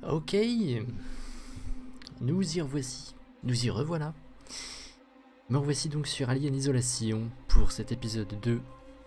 Ok, nous y revoici, nous y revoilà. Me revoici donc sur Alien Isolation pour cet épisode 2.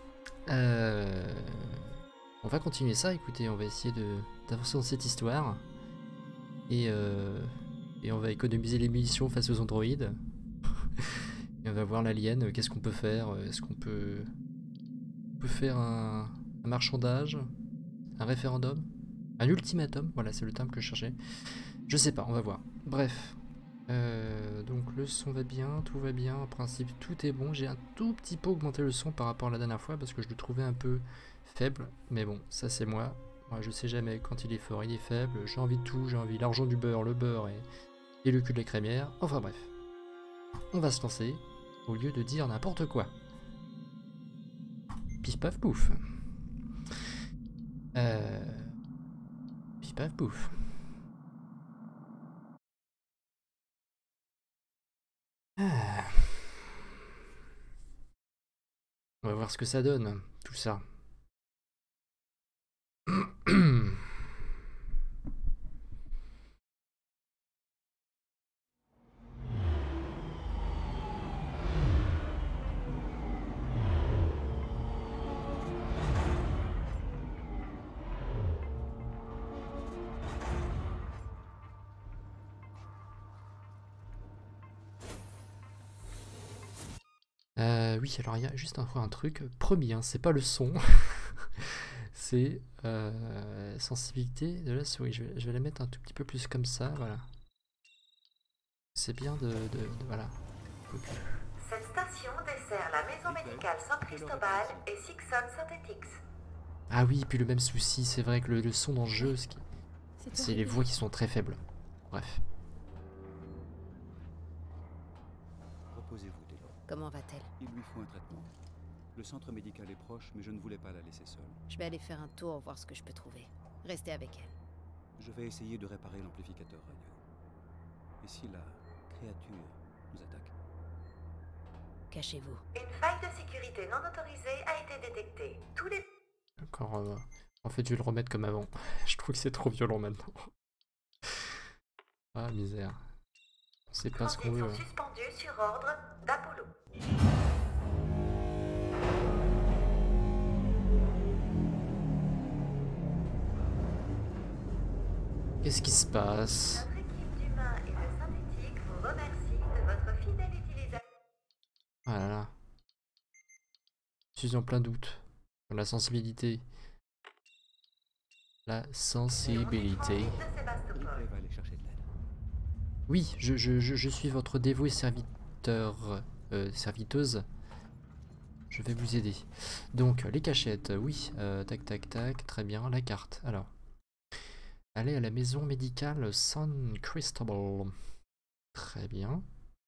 On va continuer ça, écoutez, on va essayer d'avancer dans cette histoire. Et on va économiser les munitions face aux androïdes. Et on va voir l'alien, qu'est-ce qu'on peut faire. Est-ce qu'on peut faire un marchandage, un référendum, un ultimatum, voilà c'est le terme que je cherchais. Je sais pas, on va voir. Bref. Donc le son va bien, tout va bien, en principe tout est bon. J'ai un tout petit peu augmenté le son par rapport à la dernière fois parce que je le trouvais un peu faible. Mais bon, ça c'est moi. Moi je sais jamais quand il est fort, il est faible. J'ai envie de tout, j'ai envie l'argent du beurre, le beurre et le cul de la crémière. Enfin bref. On va se lancer au lieu de dire n'importe quoi. Pif paf pouf. Pif paf pouf. Ah. On va voir ce que ça donne, tout ça. Oui, alors il y a juste encore un truc. Promis, hein, c'est pas le son. C'est sensibilité de la souris. Je vais la mettre un tout petit peu plus comme ça, voilà. C'est bien voilà. Okay. Cette station dessert la maison médicale San Cristobal et Sixon Synthetics. Ah oui, puis le même souci, c'est vrai que le son dans le jeu, c'est les voix qui sont très faibles. Bref. Reposez-vous, Taylor. Comment va-t-elle? Il lui faut un traitement. Le centre médical est proche, mais je ne voulais pas la laisser seule. Je vais aller faire un tour, voir ce que je peux trouver. Restez avec elle. Je vais essayer de réparer l'amplificateur radio. Et si la créature nous attaque? Cachez-vous. Une faille de sécurité non autorisée a été détectée. Tous les... D'accord, en fait je vais le remettre comme avant. Je trouve que c'est trop violent maintenant. Ah misère. On sait pas ce qu'on veut. sont suspendus sur ordre d'Apollo. Qu'est-ce qui se passe? Notre équipe d'humains et de synthétiques vous remercie de votre fidèle utilisation. Ah là là. Je suis en plein doute. Sur la sensibilité. La sensibilité. Ripley va aller chercher de l'aide. Oui, je suis votre dévoué serviteur. Serviteuse. Je vais vous aider. Donc, les cachettes, oui. Tac, tac, tac. Très bien. La carte. Alors. Allez à la maison médicale San Cristobal. Très bien.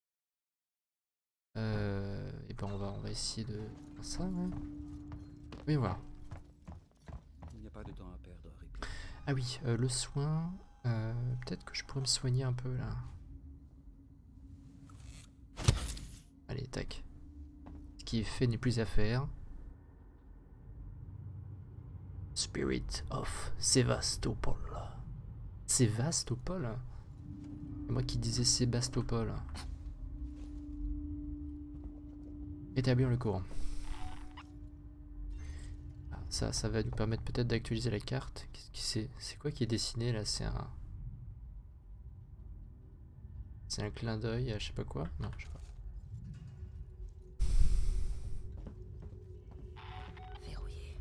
Et ben on va essayer de faire ça. Ouais. Oui, voilà. Il n'y a pas de temps à perdre, Ripley. Ah oui, le soin. Peut-être que je pourrais me soigner un peu là. Allez, tac. Ce qui est fait n'est plus à faire. Spirit of Sévastopol. Sévastopol? C'est moi qui disais Sébastopol. Établir le courant. Ah, ça va nous permettre peut-être d'actualiser la carte. C'est quoi qui est dessiné là? C'est un clin d'œil à je sais pas quoi? Non, je sais pas. Verrouillé.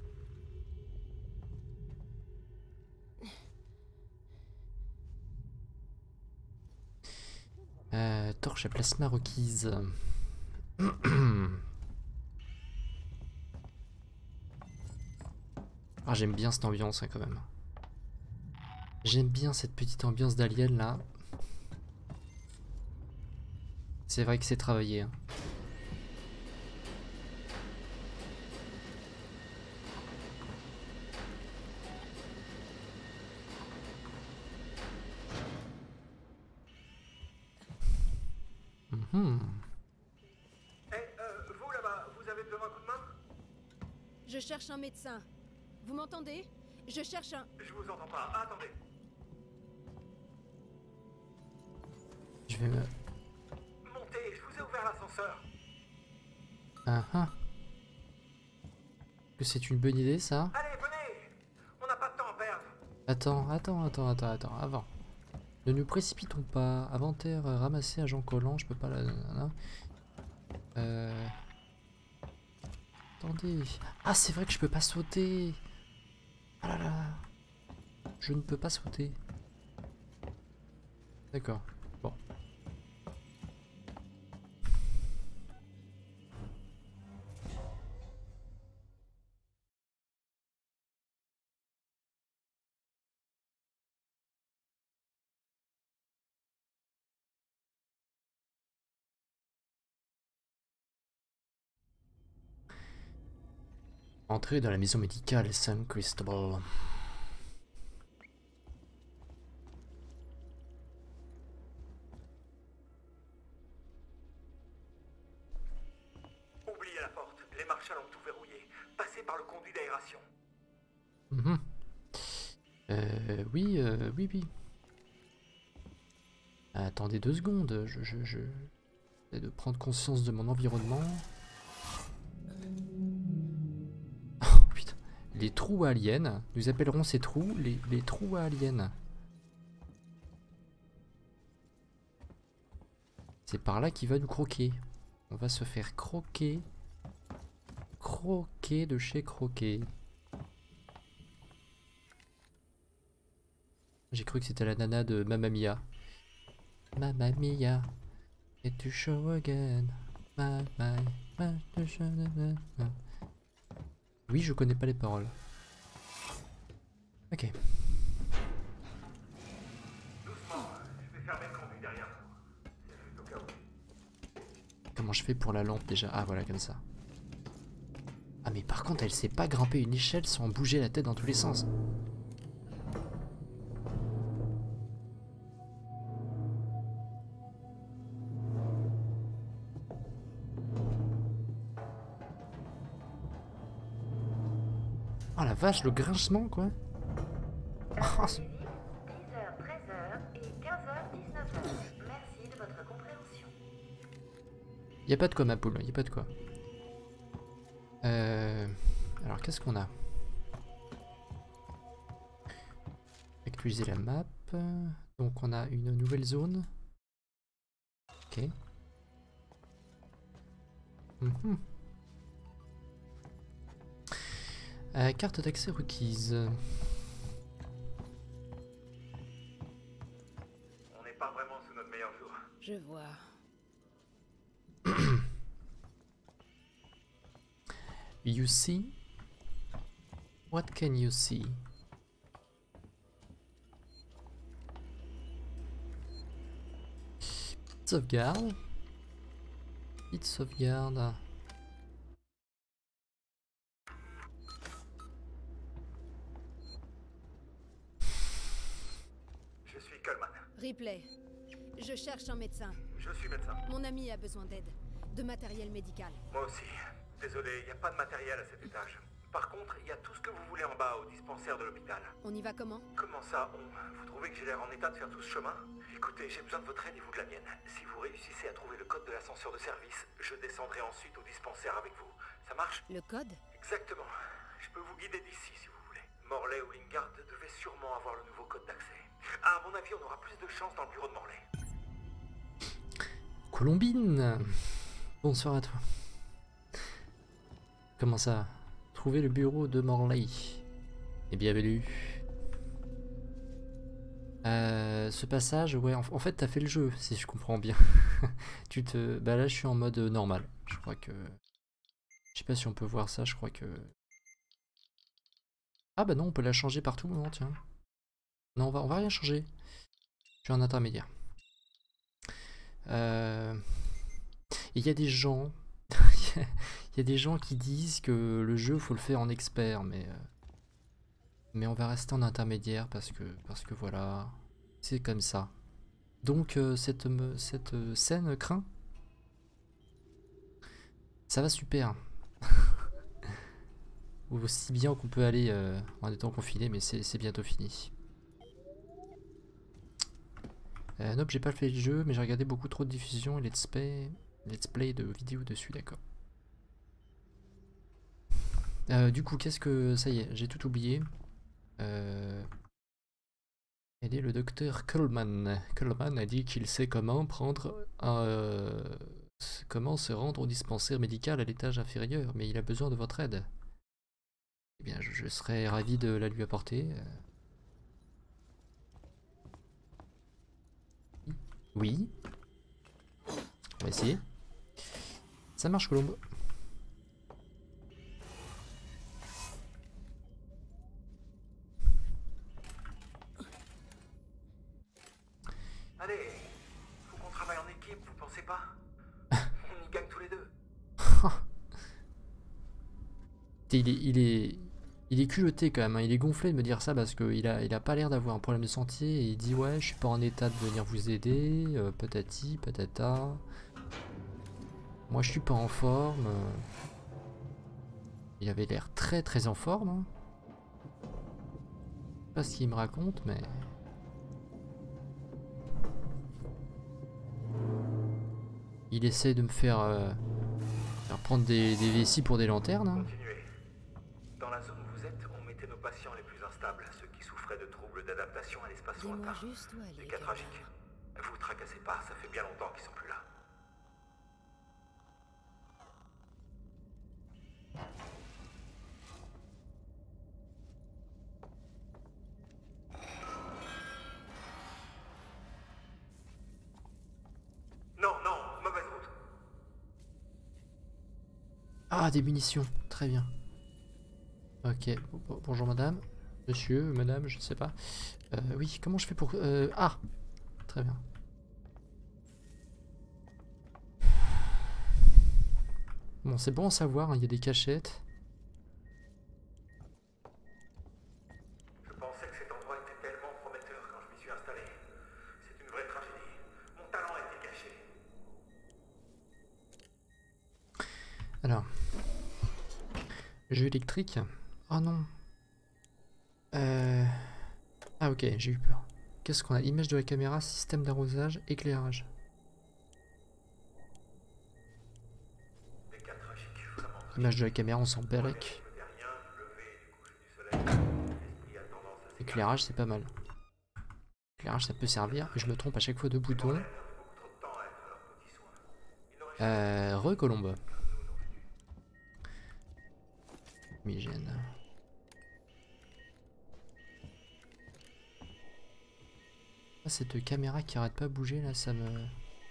Torche à plasma requise. Ah, j'aime bien cette ambiance hein, quand même. J'aime bien cette petite ambiance d'alien là. C'est vrai que c'est travaillé. Hein. Vous là-bas, vous avez besoin d'un coup de main? Je cherche un médecin. Vous m'entendez? Je cherche un... Je vous entends pas. Attendez. vais me... Montez, je vous ai ouvert l'ascenseur. Ah ah. Que c'est une bonne idée ça? Allez, venez. On n'a pas de temps à perdre. Attends, avant. Ne nous précipitons pas. Inventaire ramassé agent collant, je peux pas la... Attendez. Ah c'est vrai que je peux pas sauter. Ah là là. Je ne peux pas sauter. D'accord. Bon. Entrée dans la maison médicale San Cristobal. Oubliez la porte. Les marshals ont tout verrouillé. Passez par le conduit d'aération. Oui. Attendez 2 secondes. J'essaie de prendre conscience de mon environnement. Oh putain. Les trous à aliens. Nous appellerons ces trous les trous à aliens. C'est par là qu'il va nous croquer. On va se faire croquer. Croquer de chez croquer. J'ai cru que c'était la nana de Mamma Mia. Mamma Mia. Et tu show again. Oui, je connais pas les paroles. Ok. Doucement, je vais fermer le conduit derrière vous. C'est juste au cas où. Comment je fais pour la lampe déjà? Ah voilà, comme ça. Ah mais par contre, elle sait pas grimper une échelle sans bouger la tête dans tous les sens. Oh la vache, le grincement quoi. Oh, 10h, 13h et 15h, 19h. Merci de votre compréhension. y a pas de quoi ma poule, y a pas de quoi. Alors qu'est-ce qu'on a? Actualiser la map. Donc on a une nouvelle zone. Ok. Carte d'accès requise. On n'est pas vraiment sous notre meilleur jour. Je vois. You see? What can you see? Sauvegarde. Petite sauvegarde. Je suis Coleman. Ripley, je cherche un médecin. Je suis médecin. Mon ami a besoin d'aide. De matériel médical. Moi aussi. Désolé, il n'y a pas de matériel à cet étage. Par contre, il y a tout ce que vous voulez en bas au dispensaire de l'hôpital. On y va comment? Comment ça, Vous trouvez que j'ai l'air en état de faire tout ce chemin? Écoutez, j'ai besoin de votre aide et vous de la mienne. Si vous réussissez à trouver le code de l'ascenseur de service, je descendrai ensuite au dispensaire avec vous. Ça marche? Le code? Exactement. Je peux vous guider d'ici si vous voulez. Morley ou Lingard devaient sûrement avoir le nouveau code d'accès. À mon avis, on aura plus de chance dans le bureau de Morley. Colombine. Bonsoir à toi. Comment ça? Trouver le bureau de Morley. Et bienvenue. Ce passage, ouais, en fait t'as fait le jeu, si je comprends bien. Bah là je suis en mode normal. Je crois que... Je sais pas si on peut voir ça, je crois que... Ah bah non, on peut la changer partout, non, tiens. Non, on va rien changer. Je suis en intermédiaire. Il y a des gens... Il y a des gens qui disent que le jeu faut le faire en expert, mais on va rester en intermédiaire parce que voilà, c'est comme ça. Donc cette scène craint. Ça va super. Aussi bien qu'on peut aller en étant confiné, mais c'est bientôt fini. Nope, j'ai pas fait le jeu, mais j'ai regardé beaucoup trop de diffusions et let's play de vidéos dessus, d'accord. Du coup, qu'est-ce que... Ça y est, j'ai tout oublié. Elle est le docteur Coleman. Coleman a dit qu'il sait comment comment se rendre au dispensaire médical à l'étage inférieur, mais il a besoin de votre aide. Eh bien, je serais ravi de la lui apporter. Oui. On va essayer. Ça marche, Colombe. Allez, faut qu'on travaille en équipe, vous pensez pas? On y gagne tous les deux. Il est culotté quand même, hein. Il est gonflé de me dire ça parce qu'il a pas l'air d'avoir un problème de santé et il dit ouais je suis pas en état de venir vous aider, patati, patata. Moi je suis pas en forme. Il avait l'air très très en forme. Hein. Je sais pas ce qu'il me raconte mais... Il essaie de me faire prendre des vessies pour des lanternes. Hein. Continuez. Dans la zone où vous êtes, on mettait nos patients les plus instables, ceux qui souffraient de troubles d'adaptation à l'espace Dis-moi lointain. juste où Des aller, cas Coleman. tragiques. Vous tracassez pas, ça fait bien longtemps qu'ils sont plus là. Non, non, mauvaise route. Ah, des munitions, très bien. Ok, bonjour madame. Monsieur, madame, je ne sais pas. Oui, comment je fais pour... Ah, très bien. Bon, c'est bon à savoir, hein, il y a des cachettes. Je pensais que cet endroit était tellement prometteur quand je m'y suis installé. C'est une vraie tragédie. Mon talent a été caché. Alors. Jeu électrique. Oh non. Ah ok, j'ai eu peur. Qu'est-ce qu'on a? Image de la caméra, système d'arrosage, éclairage. Des cas tragiques, vraiment. Image de la caméra, on s'en bérec. Le terrien, du lever et du coucher du soleil. L'esprit a tendance à s'égarer. Éclairage, c'est pas mal. Éclairage, ça peut servir. Je me trompe à chaque fois de bouton. Beaucoup trop de temps à être leurs petits soins. Ils n'auraient Recolombe. Migène. Ah, cette caméra qui arrête pas de bouger là, ça me...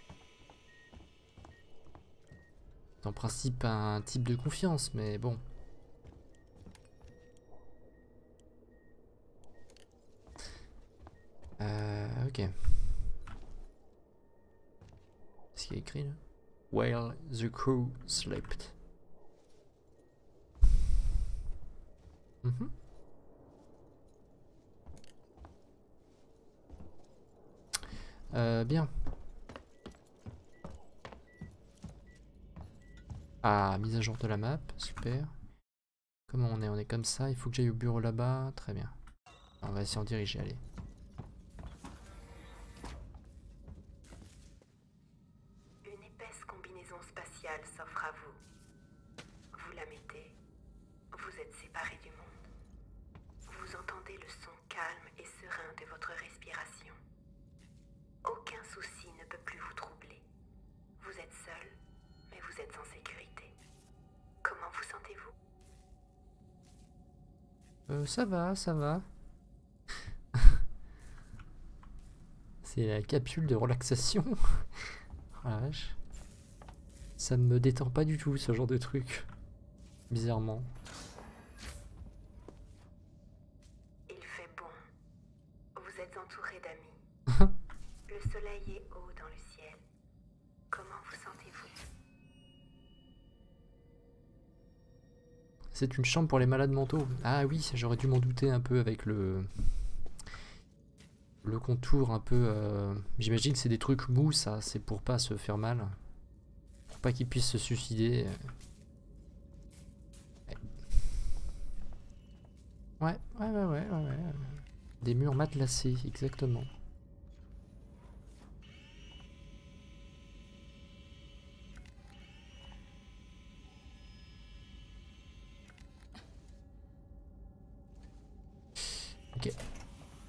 C'est en principe un type de confiance, mais bon. Ok. Qu'est-ce qu'il y a écrit là? While the crew slept. Bien. Ah, mise à jour de la map, super. Comment on est? On est comme ça, il faut que j'aille au bureau là-bas, très bien. On va essayer d'en diriger, allez. Une épaisse combinaison spatiale s'offre à vous. Vous la mettez, vous êtes séparés du monde. Vous entendez le son calme et serein de votre respiration. Aucun souci ne peut plus vous troubler. Vous êtes seul, mais vous êtes en sécurité. Comment vous sentez-vous? Ça va, ça va. C'est la capsule de relaxation. Oh la vache. Ça me détend pas du tout ce genre de truc. Bizarrement. Il fait bon. Vous êtes entouré d'amis. Le soleil est haut dans le ciel. Comment vous sentez-vous? C'est une chambre pour les malades mentaux. Ah oui, j'aurais dû m'en douter un peu avec le contour un peu... J'imagine que c'est des trucs mous, ça. C'est pour pas se faire mal. Pour pas qu'ils puissent se suicider. Ouais. Ouais. Des murs matelassés, exactement.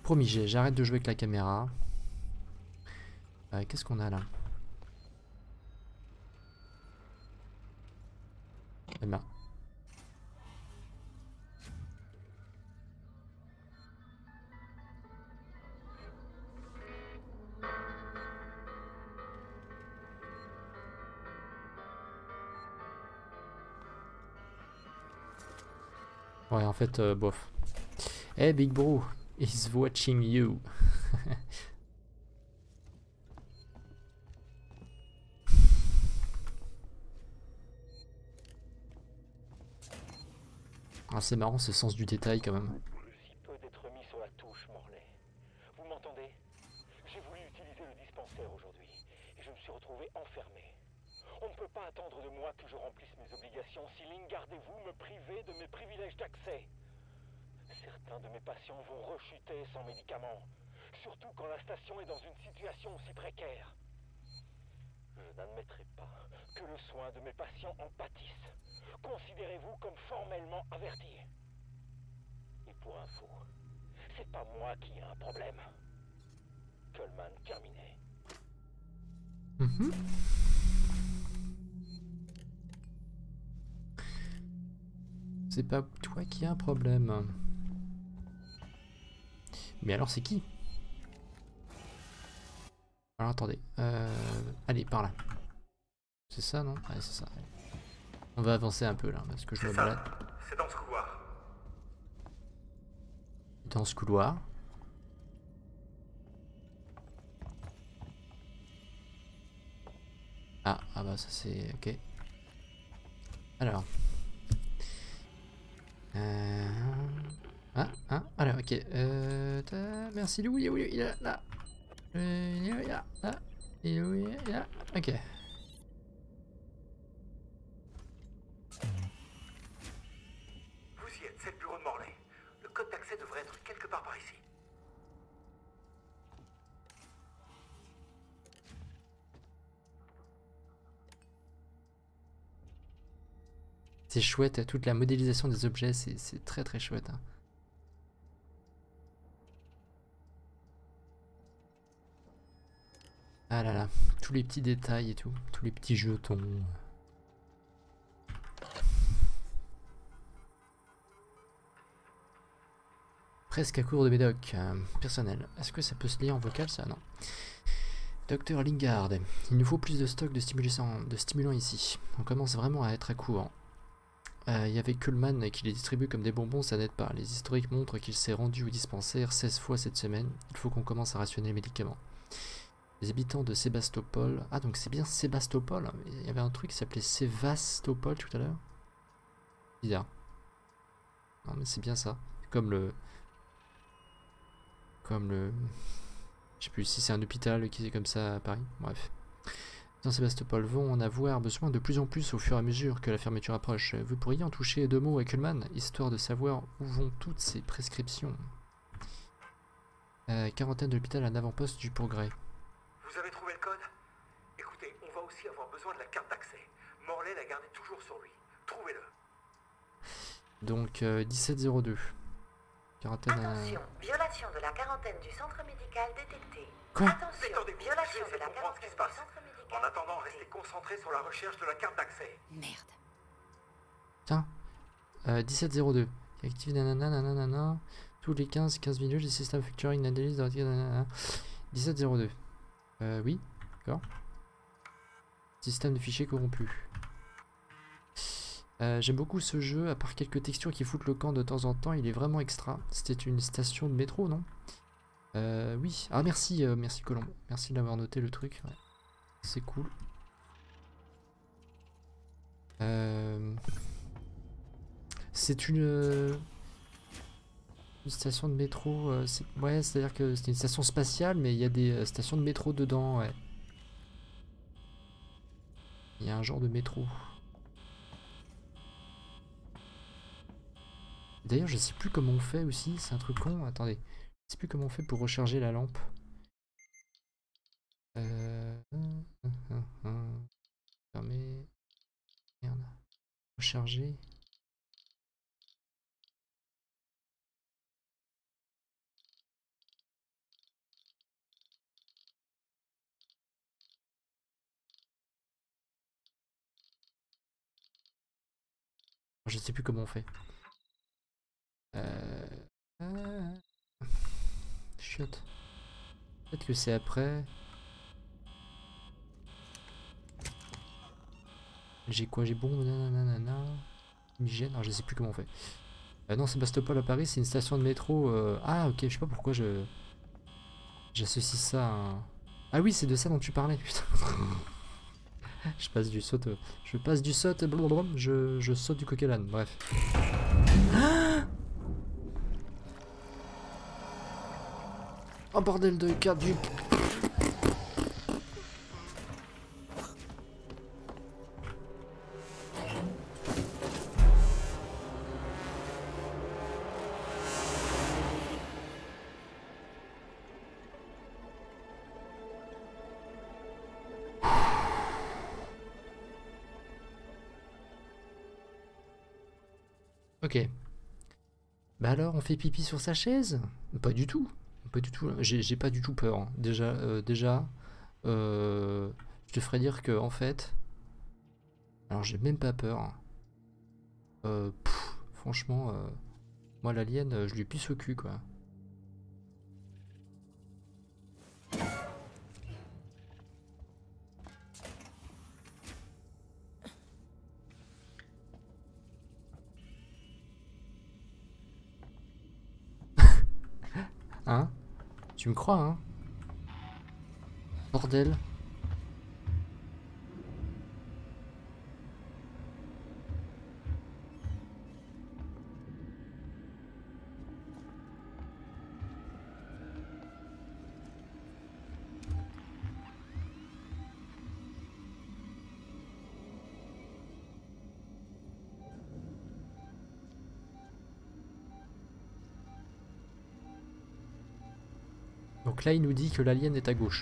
Promis, j'arrête de jouer avec la caméra. Qu'est-ce qu'on a là? Eh ben. Ouais, en fait, bof. Hey, Big Bro is watching you. Ah, c'est marrant ce sens du détail quand même. Si peu d'être mis sur la touche, Morley. Vous m'entendez? J'ai voulu utiliser le dispensaire aujourd'hui, et je me suis retrouvé enfermé. On ne peut pas attendre de moi que je remplisse mes obligations si Lingard et vous me privez de mes privilèges d'accès. Certains de mes patients vont rechuter sans médicaments, surtout quand la station est dans une situation aussi précaire. Je n'admettrai pas que le soin de mes patients en pâtisse. Considérez-vous comme formellement averti. Et pour info, c'est pas moi qui ai un problème. Coleman terminé. C'est pas toi qui as un problème. Mais alors c'est qui? Alors attendez. Allez, par là. C'est ça, non? Ouais, c'est ça. On va avancer un peu là, parce que je me balade. C'est dans ce couloir. Dans ce couloir. Ah bah ça c'est... ok. Alors. Alors ok. Merci Louis, il est là. Il est là. Il est là. Ok. Vous y êtes, c'est le bureau de Morley. Le code d'accès devrait être quelque part par ici. C'est chouette, toute la modélisation des objets, c'est très très chouette. Hein. Ah là là, tous les petits détails et tout, tous les petits jetons. Presque à court de médoc. Personnel. Est-ce que ça peut se lire en vocal ça? Non. Docteur Lingard, il nous faut plus de stock de stimulants ici. On commence vraiment à être à court. Il y avait Coleman qui les distribue comme des bonbons, ça n'aide pas. Les historiques montrent qu'il s'est rendu au dispensaire 16 fois cette semaine. Il faut qu'on commence à rationner les médicaments. Les habitants de Sébastopol... Ah donc c'est bien Sébastopol. Il y avait un truc qui s'appelait Sévastopol tout à l'heure. Bizarre. Non mais c'est bien ça. Comme le... Je sais plus si c'est un hôpital qui est comme ça à Paris. Bref. Dans Sébastopol vont en avoir besoin de plus en plus au fur et à mesure que la fermeture approche. Vous pourriez en toucher deux mots à Coleman, histoire de savoir où vont toutes ces prescriptions. Quarantaine de l'hôpital à un avant-poste du Progrès. Vous avez trouvé le code? Écoutez, on va aussi avoir besoin de la carte d'accès. Morley la gardait toujours sur lui. Trouvez-le. Donc 1702. Quarantaine Attention, violation de la quarantaine du centre médical détectée. Quoi? Attention, Détendez-vous, violation j'essaie de la de comprendre ce qui quarantaine se passe. du centre médical En attendant, restez concentrés sur la recherche de la carte d'accès. Merde. Tiens. 1702. Active nanana. Tous les 15 minutes, le système featuring analyse dans 1702. Oui, d'accord. Système de fichiers corrompu. J'aime beaucoup ce jeu, à part quelques textures qui foutent le camp de temps en temps, il est vraiment extra. C'était une station de métro, non? Oui. Ah merci, merci Colombo. Merci d'avoir noté le truc. Ouais. C'est cool. C'est une station de métro. Ouais, c'est-à-dire que c'est une station spatiale, mais il y a des stations de métro dedans. Ouais. Il y a un genre de métro. D'ailleurs, je sais plus comment on fait aussi. C'est un truc con. Attendez. Je sais plus comment on fait pour recharger la lampe. Fermer. Merde. Recharger. Je sais plus comment on fait. Chiotte. Peut-être que c'est après. J'ai quoi? J'ai bon, nanana. Une hygiène, alors je sais plus comment on fait. Non, Sébastopol à Paris, c'est une station de métro. Ah, ok, je sais pas pourquoi j'associe ça à un... Ah oui, c'est de ça dont tu parlais, putain. Je passe du saut, blablabla, je saute du coq à l'âne, bref. Oh bordel de cardio. Ok. Bah alors, on fait pipi sur sa chaise? Pas du tout. Pas du tout. J'ai pas du tout peur, hein. Déjà, je te ferais dire que, en fait... Alors, j'ai même pas peur. Franchement, moi, l'alien, je lui pisse au cul, quoi. Hein? Tu me crois, hein? Bordel. Donc là, il nous dit que l'alien est à gauche.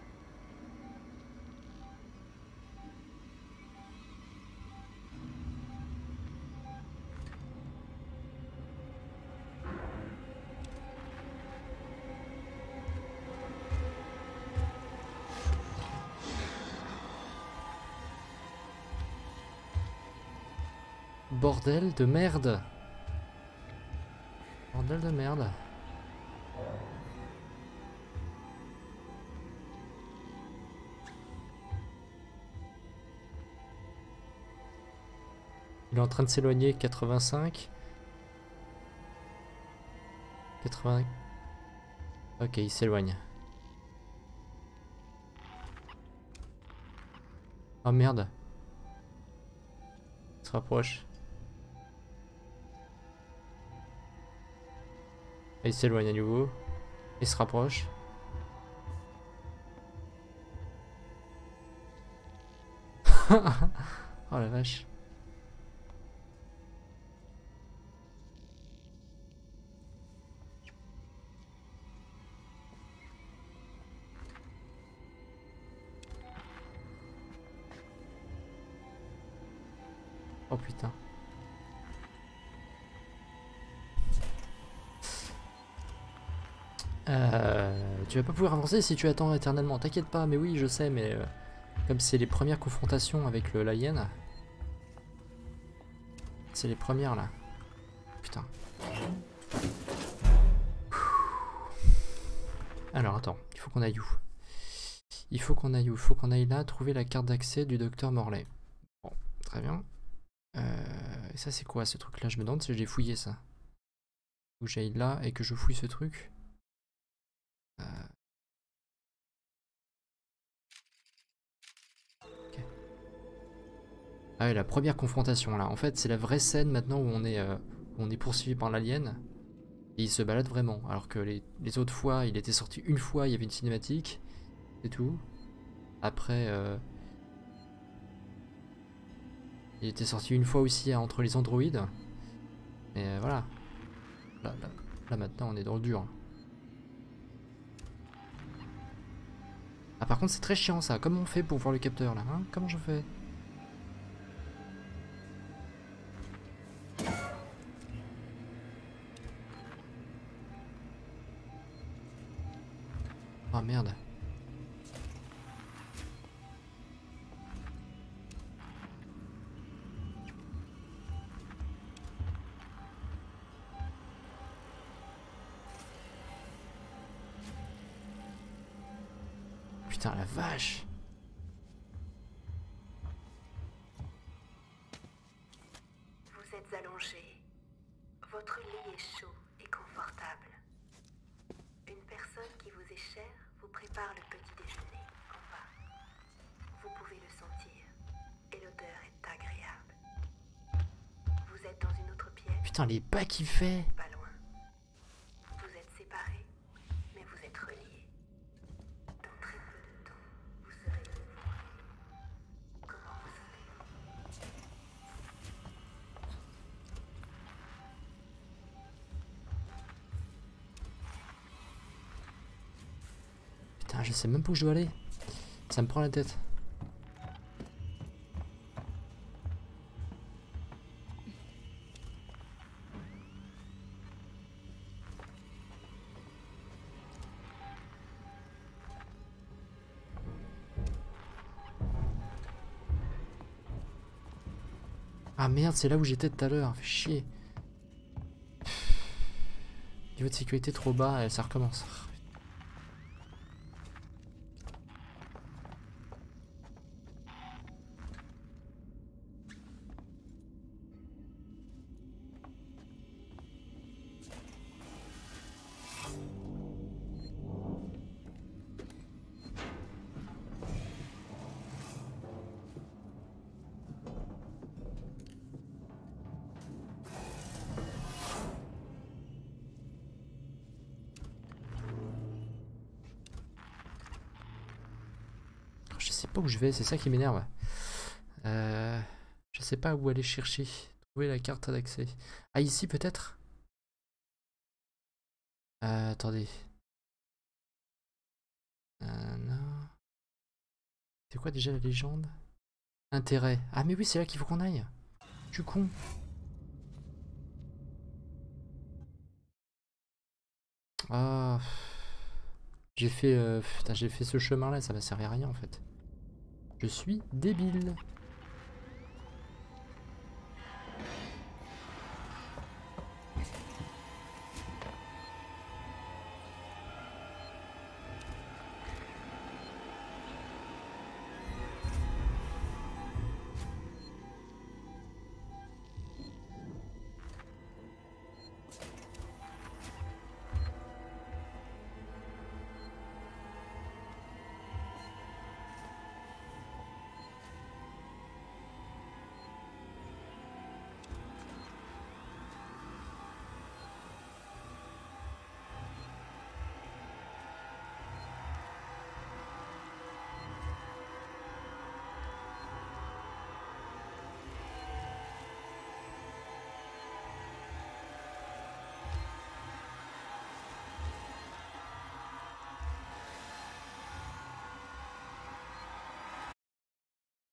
Bordel de merde. Bordel de merde. Il est en train de s'éloigner, 85. 80. Ok, il s'éloigne. Oh merde. Il se rapproche. Et il s'éloigne à nouveau. Il se rapproche. Oh la vache. Oh putain. Tu vas pas pouvoir avancer si tu attends éternellement. T'inquiète pas, mais oui, je sais, mais comme c'est les premières confrontations avec l'alien, c'est les premières là. Putain. Alors attends, il faut qu'on aille où? Il faut qu'on aille où? Il faut qu'on aille là, trouver la carte d'accès du docteur Morley. Bon, très bien. Et ça c'est quoi ce truc là? Je me demande si j'ai fouillé ça. Où j'aille là et que je fouille ce truc. Okay. Ah ouais, la première confrontation là. En fait c'est la vraie scène maintenant où on est poursuivi par l'alien. Et il se balade vraiment. Alors que les autres fois, il était sorti une fois, il y avait une cinématique. C'est tout. Après... il était sorti une fois aussi entre les androïdes. Et voilà. Là maintenant on est dans le dur. Ah par contre c'est très chiant ça. Comment on fait pour voir le capteur là, hein? Comment je fais? Oh merde. Putain, la vache. Vous êtes allongé. Votre lit est chaud et confortable. Une personne qui vous est chère vous prépare le petit déjeuner en bas. Vous pouvez le sentir et l'odeur est agréable. Vous êtes dans une autre pièce, Putain, les pas qu'il fait. pas loin. Vous êtes séparés, mais vous êtes reliés. Dans très peu de temps, vous serez de nouveau reliés. Comment vous savez? Putain, je sais même pas où je dois aller. Ça me prend la tête. Ah merde, c'est là où j'étais tout à l'heure. Fait chier. Niveau de sécurité trop bas et ça recommence. Je sais pas où je vais, c'est ça qui m'énerve. Je sais pas où aller chercher. Trouver la carte d'accès. Ah, ici peut-être? Attendez. Non. C'est quoi déjà la légende? Intérêt. Ah mais oui, c'est là qu'il faut qu'on aille. Je suis con. Ah. J'ai fait, putain, j'ai fait ce chemin là, ça m'a servi à rien en fait. Je suis débile.